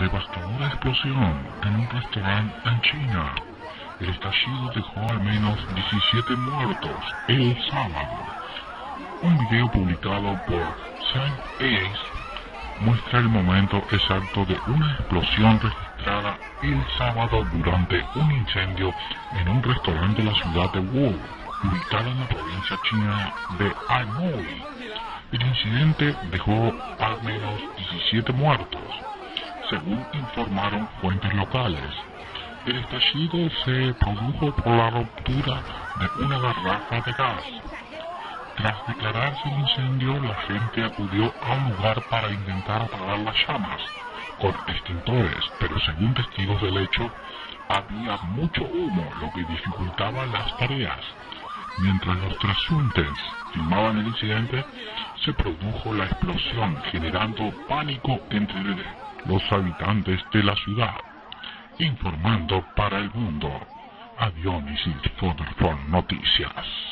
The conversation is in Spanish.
Devastadora explosión en un restaurante en China. El estallido dejó al menos 17 muertos el sábado. Un video publicado por Saint muestra el momento exacto de una explosión registrada el sábado durante un incendio en un restaurante de la ciudad de Wu, ubicada en la provincia china de Anhui. El incidente dejó al menos 17 muertos, según informaron fuentes locales. El estallido se produjo por la ruptura de una garrafa de gas. Tras declararse el incendio, la gente acudió a un lugar para intentar apagar las llamas con extintores, pero según testigos del hecho, había mucho humo, lo que dificultaba las tareas. Mientras los transeúntes filmaban el incidente, se produjo la explosión, generando pánico entre los habitantes de la ciudad. Informando para el mundo, Adionis Noticias.